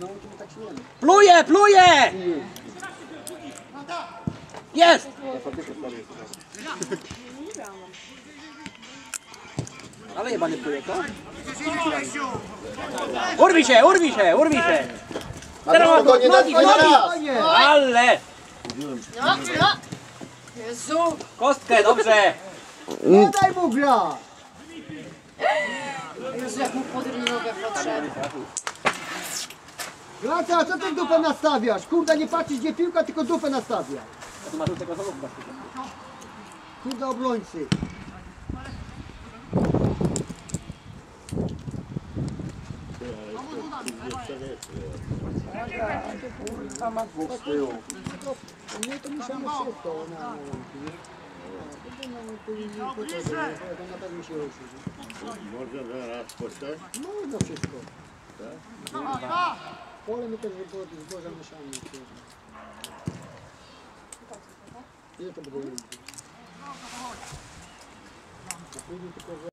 Pluje, pluje! Jest! Ale chyba nie pluje, co? Urwij się, urwij się, urwij się! Teraz nogi, nogi! Ale! Jezu! Kostkę, dobrze! Nie daj mu gra! Jezu, jak mu podrył nogę podszedł. Gracja, a co ty dupę nastawiasz? Kurde, nie patrzysz gdzie piłka, tylko dupę nastawiasz. Tu masz tego zamówka. Kurde, obrońcy. Tam ma dwóch z tyłu. Nie, to musiałem wszystko na łąki. Na pewno się ruszy. Można zaraz postać? Można wszystko. Pole my też zboża mieszamy. Ile to będzie?